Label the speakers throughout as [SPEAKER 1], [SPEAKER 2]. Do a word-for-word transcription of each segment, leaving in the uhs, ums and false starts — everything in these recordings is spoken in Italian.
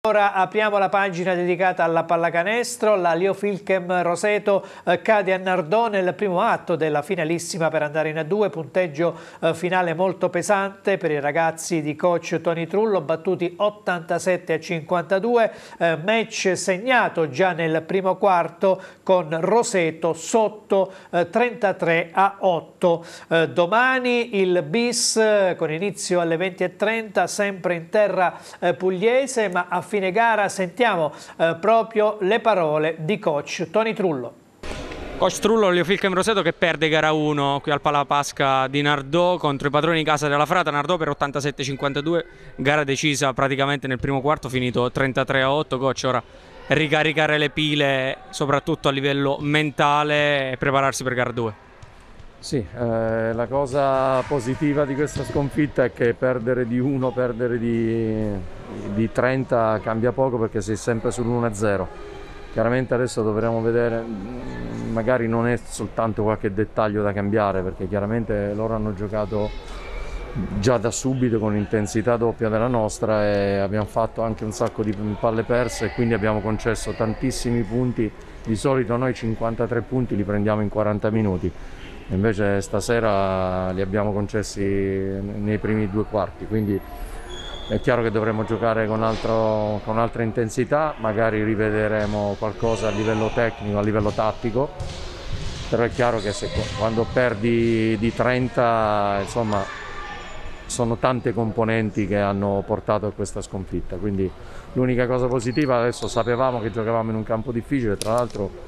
[SPEAKER 1] Ora apriamo la pagina dedicata alla pallacanestro. La Liofilchem Roseto eh, cade a Nardò nel primo atto della finalissima per andare in A due, punteggio eh, finale molto pesante per i ragazzi di coach Tony Trullo, battuti ottantasette a cinquantadue, eh, match segnato già nel primo quarto con Roseto sotto eh, trentatré a otto. Eh, domani il bis eh, con inizio alle venti e trenta, sempre in terra eh, pugliese, ma a fine gara sentiamo eh, proprio le parole di coach Tony Trullo.
[SPEAKER 2] Coach Trullo, Liofilchem Roseto che perde gara uno qui al Palapasca di Nardò contro i padroni di casa della Frata. Nardò per ottantasette a cinquantadue, gara decisa praticamente nel primo quarto, finito trentatré a otto. Coach, ora ricaricare le pile soprattutto a livello mentale e prepararsi per gara due.
[SPEAKER 3] Sì, eh, la cosa positiva di questa sconfitta è che perdere di uno, perdere di, di trenta cambia poco, perché sei sempre sull'uno a zero. Chiaramente adesso dovremo vedere, magari non è soltanto qualche dettaglio da cambiare, perché chiaramente loro hanno giocato già da subito con intensità doppia della nostra e abbiamo fatto anche un sacco di palle perse, e quindi abbiamo concesso tantissimi punti. Di solito noi cinquantatré punti li prendiamo in quaranta minuti. Invece stasera li abbiamo concessi nei primi due quarti, quindi è chiaro che dovremo giocare con, altro, con altra intensità, magari rivederemo qualcosa a livello tecnico, a livello tattico, però è chiaro che se, quando perdi di trenta, insomma, sono tante componenti che hanno portato a questa sconfitta, quindi l'unica cosa positiva, adesso sapevamo che giocavamo in un campo difficile, tra l'altro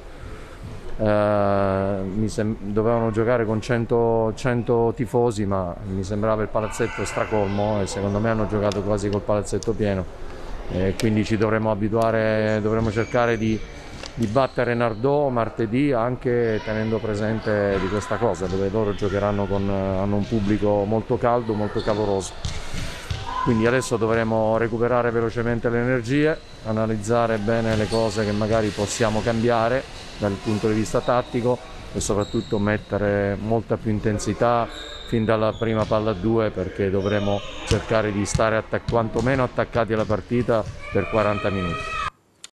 [SPEAKER 3] Uh, mi dovevano giocare con cento, cento tifosi, ma mi sembrava il palazzetto stracolmo e secondo me hanno giocato quasi col palazzetto pieno, e quindi ci dovremo abituare, dovremo cercare di, di battere Nardò martedì, anche tenendo presente di questa cosa, dove loro giocheranno con hanno un pubblico molto caldo, molto caloroso. Quindi adesso dovremo recuperare velocemente le energie, analizzare bene le cose che magari possiamo cambiare dal punto di vista tattico e soprattutto mettere molta più intensità fin dalla prima palla a due, perché dovremo cercare di stare attac- quantomeno attaccati alla partita per quaranta minuti.